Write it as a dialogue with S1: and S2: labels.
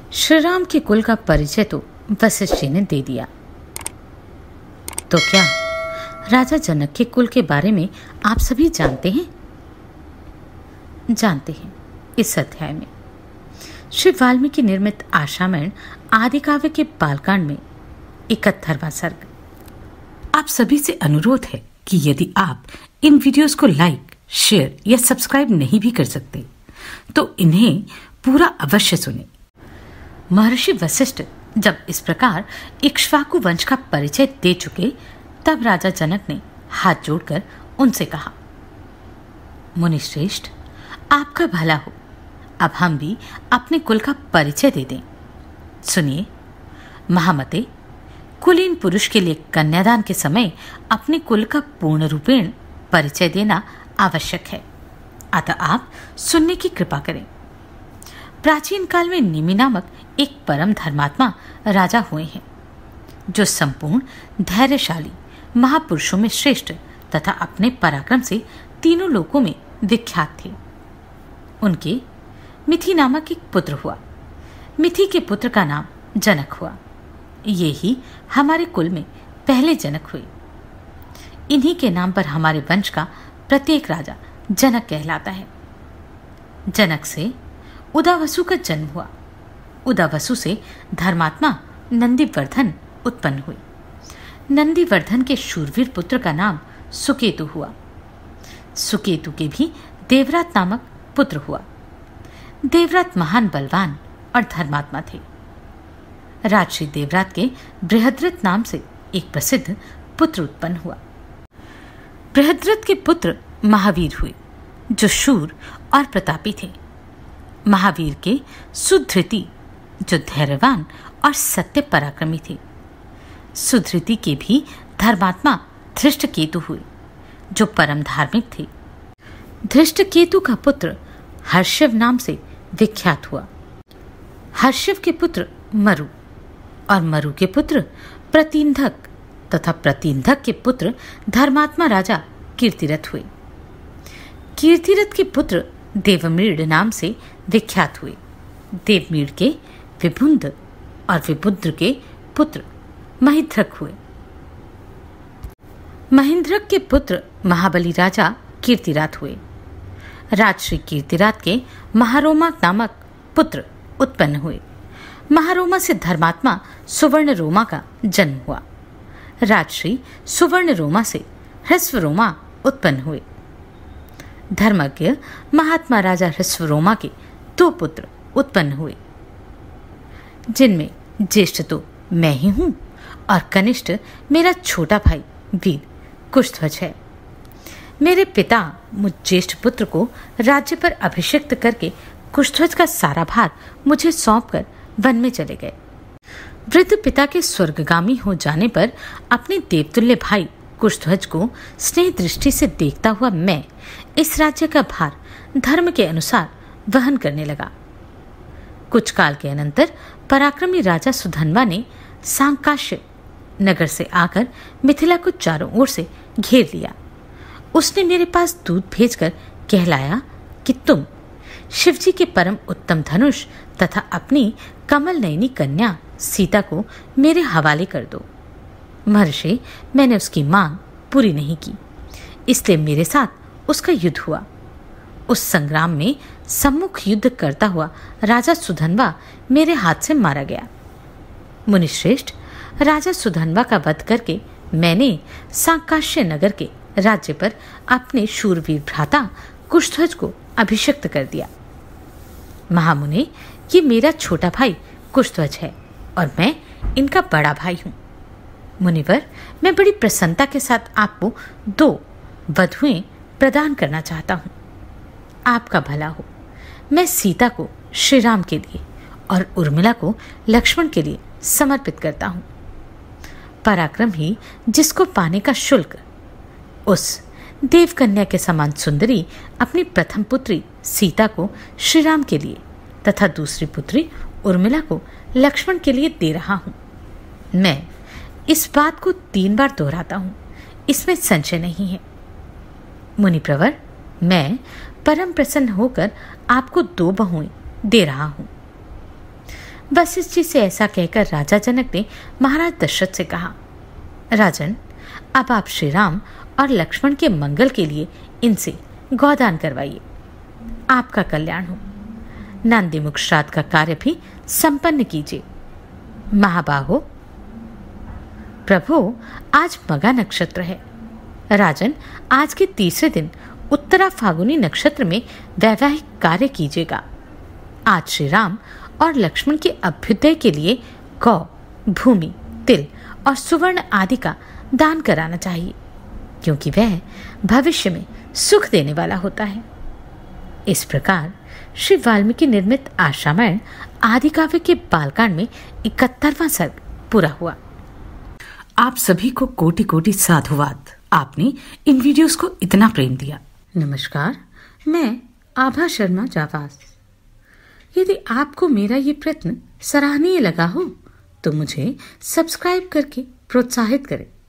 S1: श्रीराम के कुल का परिचय तो वशिष्ठ जी ने दे दिया, तो क्या राजा जनक के कुल के बारे में आप सभी जानते हैं? जानते हैं। इस अध्याय में श्री वाल्मीकि निर्मित आशामयण आदि काव्य के बालकांड में 71वां सर्ग। आप सभी से अनुरोध है कि यदि आप इन वीडियोस को लाइक, शेयर या सब्सक्राइब नहीं भी कर सकते तो इन्हें पूरा अवश्य सुने। महर्षि वशिष्ठ जब इस प्रकार इक्ष्वाकु वंश का परिचय दे चुके तब राजा जनक ने हाथ जोड़कर उनसे कहा, मुनिश्रेष्ठ, आपका भला हो, अब हम भी अपने कुल का परिचय दे दें। सुनिए, महामते, कुलीन पुरुष के लिए कन्यादान के समय अपने कुल का पूर्ण रूपेण परिचय देना आवश्यक है, अतः आप सुनने की कृपा करें। प्राचीन काल में निमि नामक एक परम धर्मात्मा राजा हुए हैं, जो संपूर्ण धैर्यशाली महापुरुषों में श्रेष्ठ तथा अपने पराक्रम से तीनों लोकों में विख्यात थे। उनके मिथि नामक एक पुत्र हुआ। मिथि के पुत्र का नाम जनक हुआ। ये ही हमारे कुल में पहले जनक हुए। इन्हीं के नाम पर हमारे वंश का प्रत्येक राजा जनक कहलाता है। जनक से उदावसु का जन्म हुआ। उदावसु से धर्मात्मा नंदीवर्धन उत्पन्न हुए। नंदीवर्धन के शूरवीर पुत्र का नाम सुकेतु हुआ। सुकेतु के भी देवव्रत नामक पुत्र हुआ। देवव्रत महान बलवान और धर्मात्मा थे। राजर्षि देवव्रत के बृहद्रथ नाम से एक प्रसिद्ध पुत्र उत्पन्न हुआ। बृहद्रथ के पुत्र महावीर हुए, जो शूर और प्रतापी थे। महावीर के सुधृति, जो धैर्यवान और सत्य पराक्रमी थे। सुधृति के भी धर्मात्मा धृष्टकेतु हुए, जो परम धार्मिक थे। धृष्टकेतु का पुत्र हर्षव नाम से विख्यात हुआ। हर्षव के पुत्र मरु और मरु के पुत्र प्रतींधक तथा प्रतींधक के पुत्र धर्मात्मा राजा कीर्तिरथ हुए। कीर्तिरथ के पुत्र देवमीड़ नाम से विख्यात हुए। देवमीड़ के विभुंद और विबुद्र के पुत्र महिंद्रक हुए। महिंद्रक के पुत्र महाबली राजा कीर्तिरात हुए। राजश्री कीर्तिरात के महारोमा नामक पुत्र उत्पन्न हुए। महारोमा से धर्मात्मा सुवर्ण रोमा का जन्म हुआ। राजश्री सुवर्ण रोमा से ह्रस्वरोमा उत्पन्न हुए। धर्मज्ञ महात्मा राजा ह्रस्वरोमा के 2 पुत्र उत्पन्न हुए, जिनमें ज्येष्ठ तो मैं ही हूं और कनिष्ठ मेरा छोटा भाई वीर कुशध्वज है। मेरे पिता मुझ ज्येष्ठ पुत्र को राज्य पर अभिषिक्त करके कुशध्वज का सारा भार मुझे सौंपकर वन में चले गए। वृद्ध पिता के स्वर्गगामी हो जाने पर अपने देवतुल्य भाई कुशध्वज को स्नेह दृष्टि से देखता हुआ मैं इस राज्य का भार धर्म के अनुसार वहन करने लगा। कुछ काल के अनंतर पराक्रमी राजा सुधन्वा ने सांकाश्य नगर से आकर मिथिला को चारों ओर से घेर लिया। उसने मेरे पास दूत भेजकर कहलाया कि तुम शिवजी के परम उत्तम धनुष तथा अपनी कमल नयनी कन्या सीता को मेरे हवाले कर दो। महर्षि, मैंने उसकी मांग पूरी नहीं की, इसलिए मेरे साथ उसका युद्ध हुआ। उस संग्राम में सम्मुख युद्ध करता हुआ राजा सुधन्वा मेरे हाथ से मारा गया। मुनिश्रेष्ठ, राजा सुधन्वा का वध करके मैंने सांकाश्य नगर के राज्य पर अपने शूरवीर भ्राता कुशध्वज को अभिषिक्त कर दिया। महामुने, ये मेरा छोटा भाई कुशध्वज है और मैं इनका बड़ा भाई हूँ। मुनिवर, मैं बड़ी प्रसन्नता के साथ आपको 2 वधुएं प्रदान करना चाहता हूँ। आपका भला हो। मैं सीता को श्री राम के लिए और उर्मिला को लक्ष्मण के लिए समर्पित करता हूँ। पराक्रम ही जिसको पाने का शुल्क, उस देवकन्या के समान सुंदरी अपनी प्रथम पुत्री सीता को श्री राम के लिए तथा दूसरी पुत्री उर्मिला को लक्ष्मण के लिए दे रहा हूँ। मैं इस बात को 3 बार दोहराता हूँ, इसमें संशय नहीं है। मुनिप्रवर, मैं परम प्रसन्न होकर आपको 2 बहुएं दे रहा हूँ। वशिष्ठ जी से ऐसा कहकर राजा जनक ने महाराज दशरथ से कहा, राजन, अब आप श्री राम और लक्ष्मण के मंगल के लिए इनसे गौदान करवाइए। आपका कल्याण हो। नंदीमुख श्राद्ध का कार्य भी संपन्न कीजिए। महाबाहो, प्रभु, आज मगा नक्षत्र है। राजन, आज के तीसरे दिन उत्तरा फागुनी नक्षत्र में वैवाहिक कार्य कीजिएगा। आज श्री राम और लक्ष्मण के अभ्युदय के लिए गौ, भूमि, तिल और सुवर्ण आदि का दान कराना चाहिए, क्योंकि वह भविष्य में सुख देने वाला होता है। इस प्रकार श्री वाल्मीकि निर्मित आश्रामायण आदि काव्य के बालकांड में 71वां सर्ग पूरा हुआ।
S2: आप सभी को कोटि कोटि साधुवाद। आपने इन वीडियोस को इतना प्रेम दिया।
S1: नमस्कार, मैं आभा शर्मा जावास। यदि आपको मेरा ये प्रयत्न सराहनीय लगा हो तो मुझे सब्सक्राइब करके प्रोत्साहित करें।